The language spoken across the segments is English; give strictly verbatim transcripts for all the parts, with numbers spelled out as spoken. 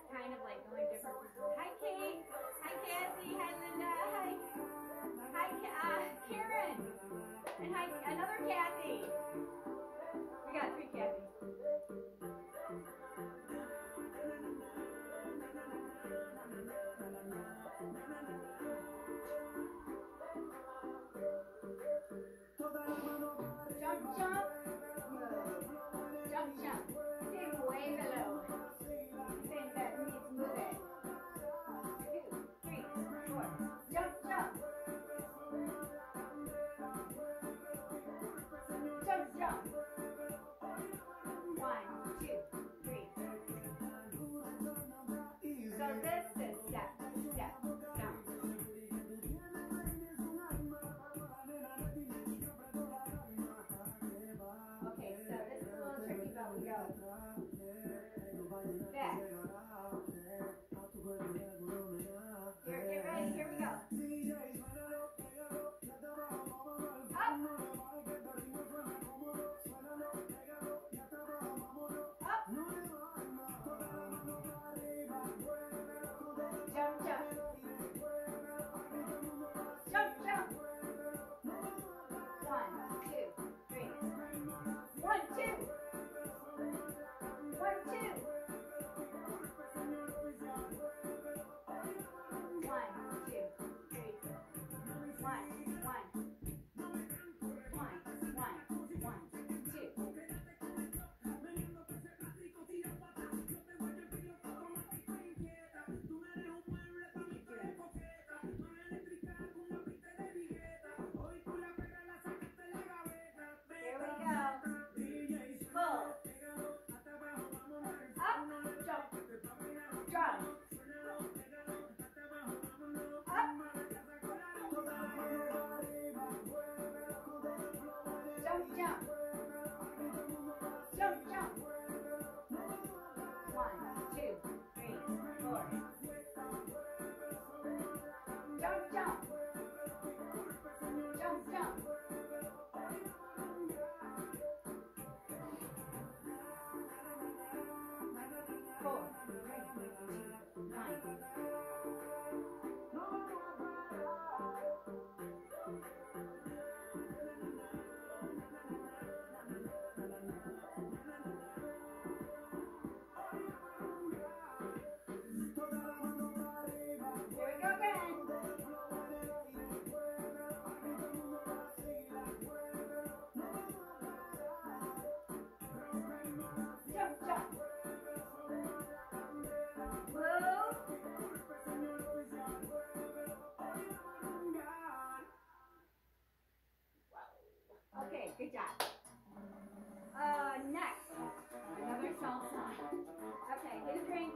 kind of like going different places. Hi, Kate. Hi, Kathy. Hi, Linda. Hi. Hi, uh, Karen. And hi, another Kathy. We got three Kathys. Jump, jump. Jump, jump. Sing way below. Sing that needs moving. Two, three, four. Jump, jump. Jump, jump. One, two, three. So this is step, step, jump. Okay, so this is a little tricky, but we go. Back. Here, get ready, here we go. Up. Up. Jump, jump. Jump, jump. One, two, three. One, two. One, two. One, two, three. One, one. One, one, one, two. Here we go. Full. Up, jump, drum. Up. Jump, jump. Jump, jump. One, two, three, four. Jump, jump. Jump, jump. Four, three, two, one. Here we go again. Jump, jump. Move. Okay, good job. Uh, next, another salsa. Okay, get a drink.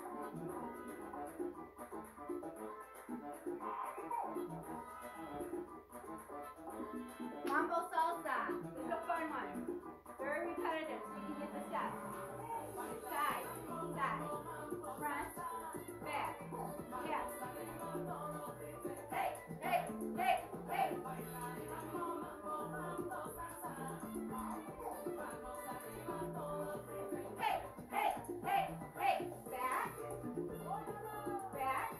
Mambo salsa. This is a fun one. Very repetitive, so you can get the steps. Side, side, front, back, yes. Hey, hey, hey, hey. Hey, hey, hey, hey. Back, back.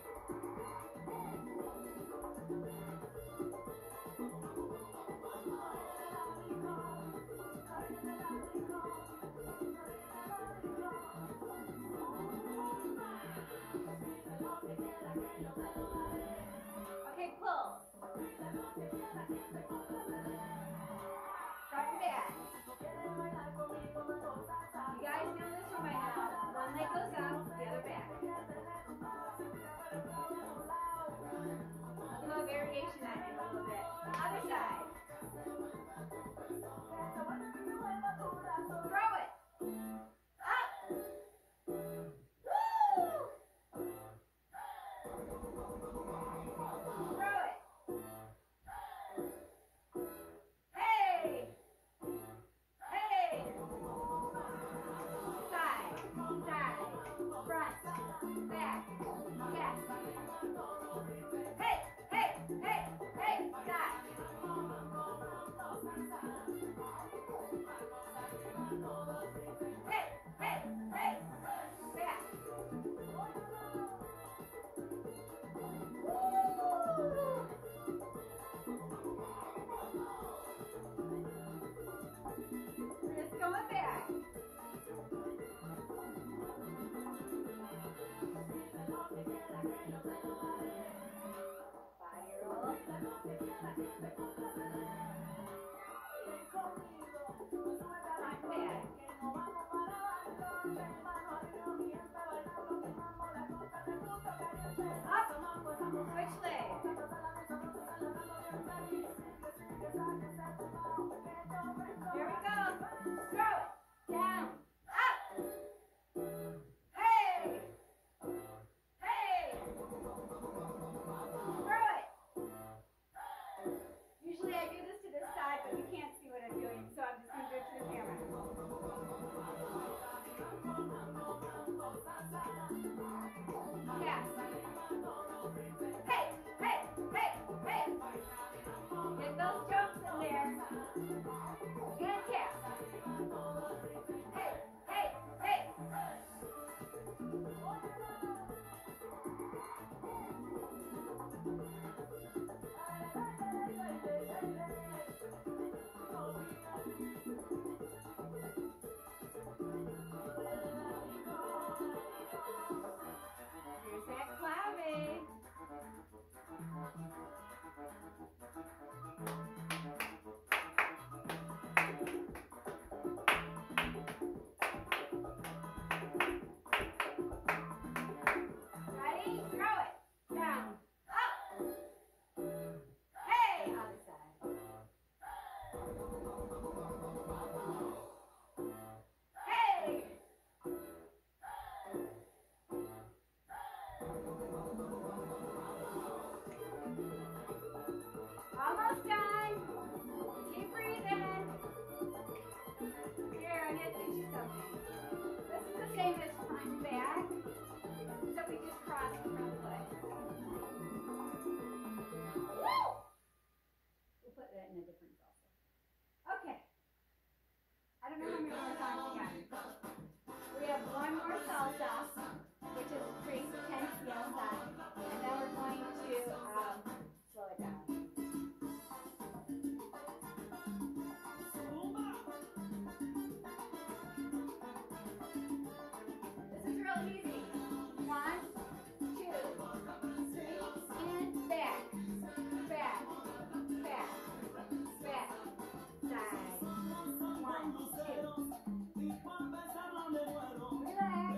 Hey! Almost done. Keep breathing. Here, I'm going to teach you something. This is the same as front back. So we just cross the front foot. Woo! We'll put that in a different salsa. Okay. I don't know how many more times we got. We have one more salsa, which is three ten siesta, and then we're going to um, slow it down. This is real easy. One, two, three, and back, back, back, back, side. One, two. Relax.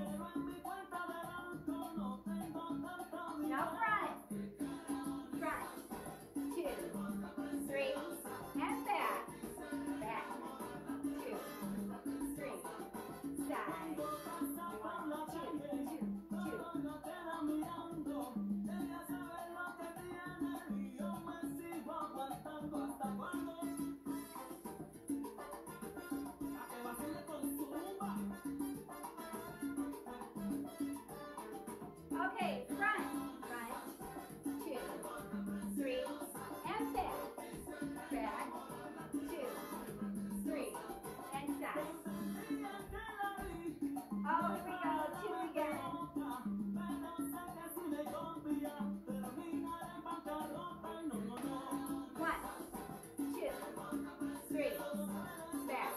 Now front, front, two, three, and back, back, two, three, side. One, two, two, two. Okay, front, front, two, three, and back, back, two, three, and side. Oh, here we go, two again. One, two, three, back.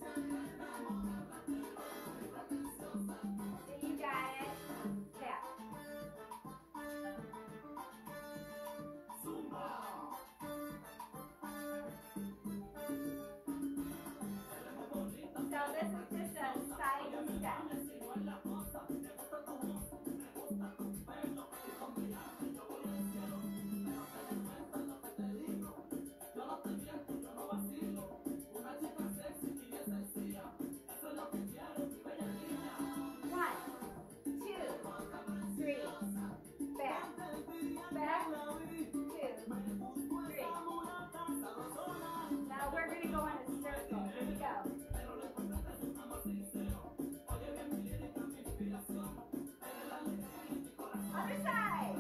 You got it. Back. So this is just a side step. One, two, three, back, back, two, three. Now we're going to go in a circle. Here we go. Other side.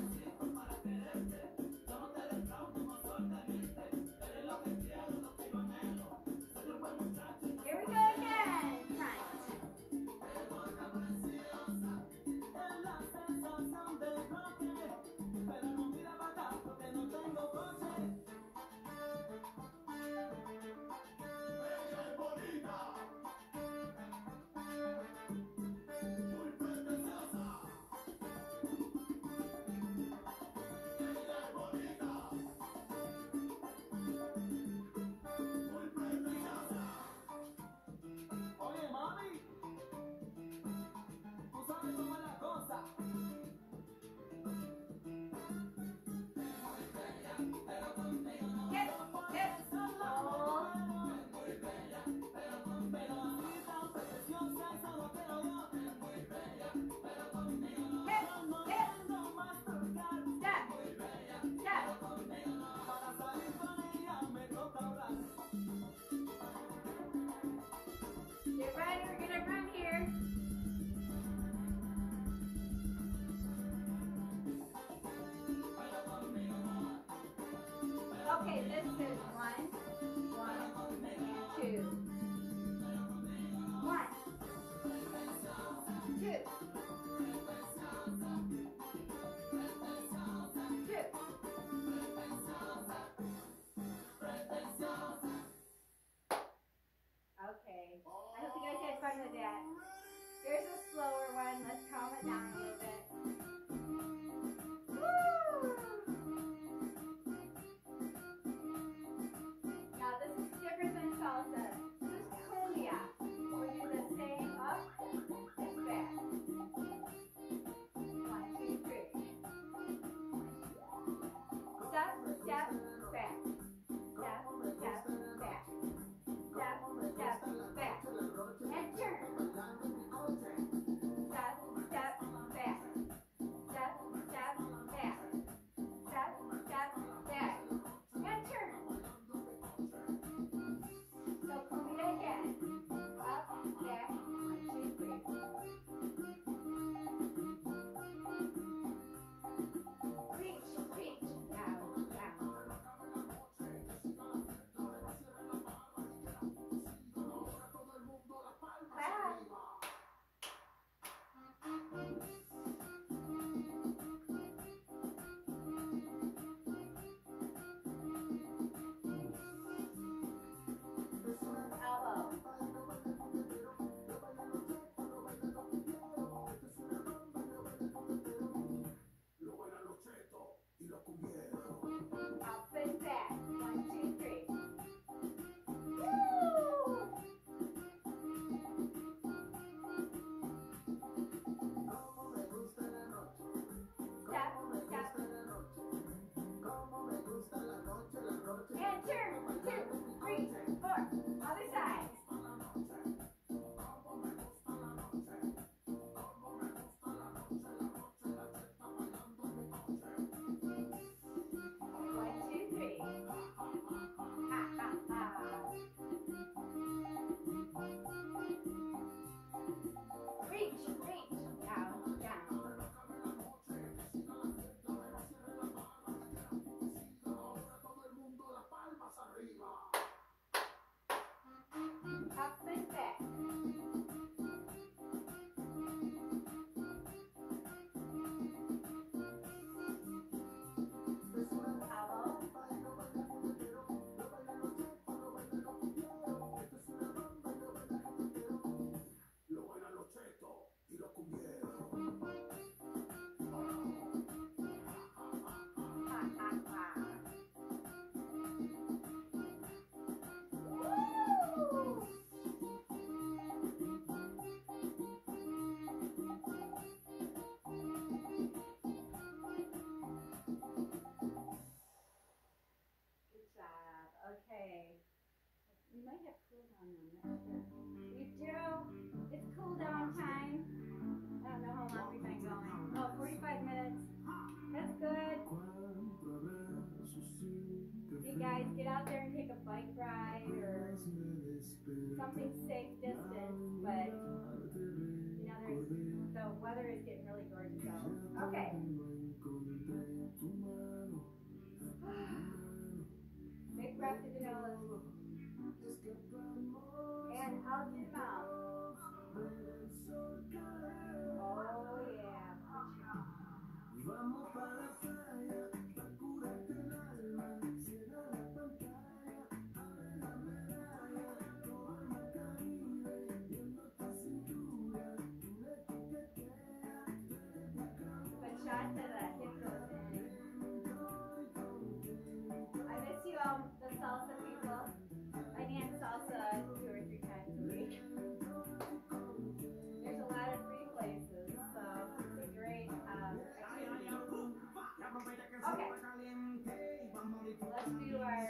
Here we go again. Front. Get ready, we're gonna run here. Okay, this is one, one, two, one, two, two. Okay, I hope you guys had fun with that. Here's a slower one. Let's calm it down a little bit. Woo! Now this is different than salsa. This is cumbia. We do the same up and back. One, two, three. Step, step, back. Step, step, back. we have cool down now? I'm not sure. We do. It's cool down time. I don't know how long we've been going. Oh, forty-five minutes. That's good. You guys get out there and take a bike ride or something safe distance, but you know, there's, the weather is getting really gorgeous out. Okay. Big breath through the nose. And out through the mouth. Oh yeah. But shot to the hip goes in. I miss you all, the salsa people. I dance salsa two or three times a week. There's a lot of free places, so it's a great um, activity. Okay, let's do our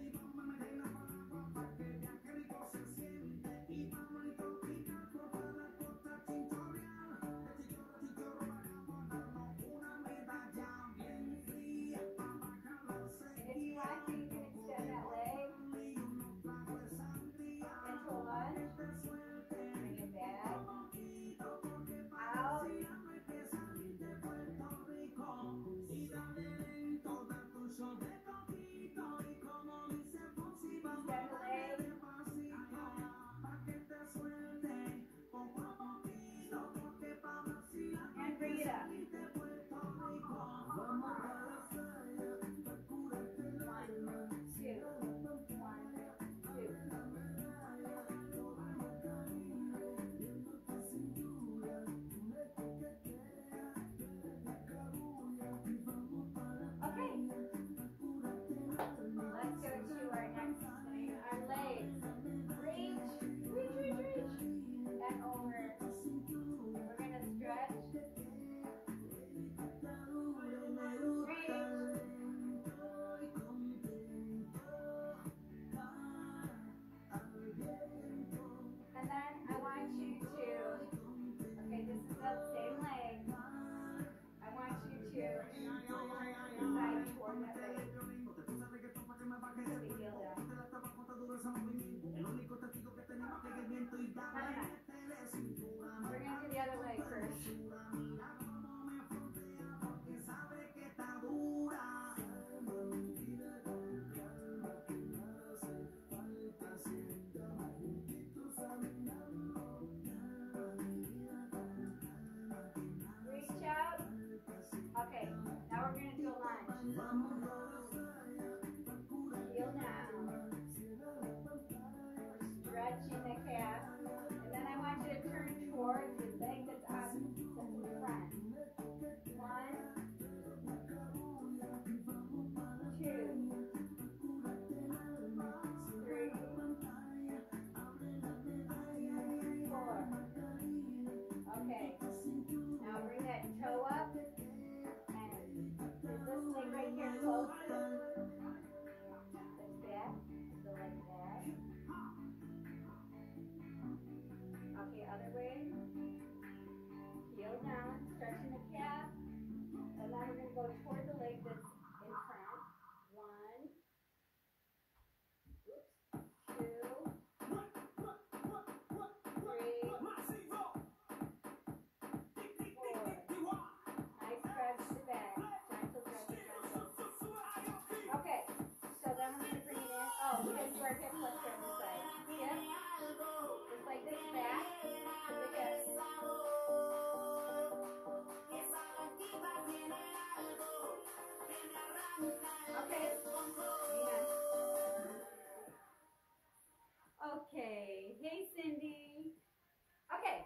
Okay, hey Cindy. Okay,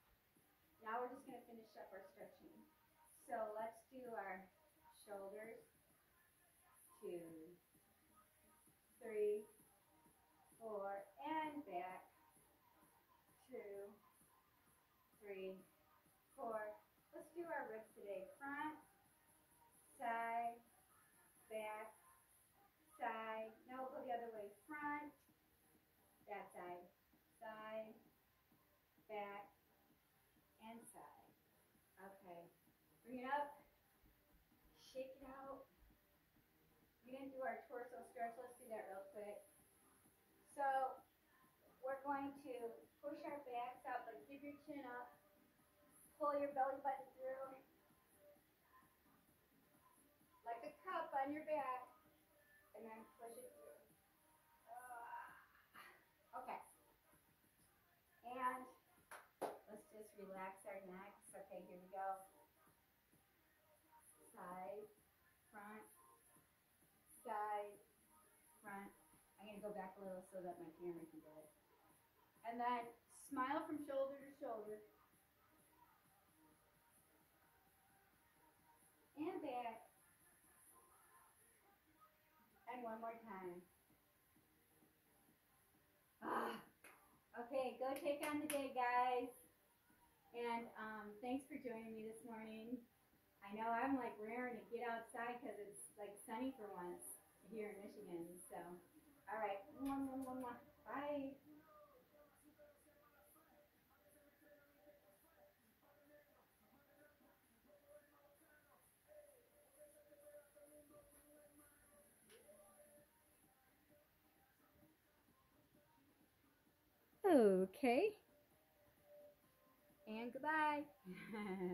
now we're just going to finish up our stretching. So let's do our shoulders. Two, three, four, and back. Two, three, four. Let's do our ribs today. Front, side, back, side. Now we'll go the other way. Front, back Bring it up. Shake it out. We didn't do our torso stretch. Let's do that real quick. So we're going to push our backs up, like give your chin up. Pull your belly button through. Like a cup on your back. And then push it through. Uh, okay. And let's just relax our necks. Okay, here we go. Side, front, side, front. I'm going to go back a little so that my camera can get it. And then smile from shoulder to shoulder. And back. And one more time. Ah. Okay, go take on the day, guys. And um, thanks for joining me this morning. I know I'm like raring to get outside because it's like sunny for once here in Michigan. So, all right. Bye. Okay. And goodbye.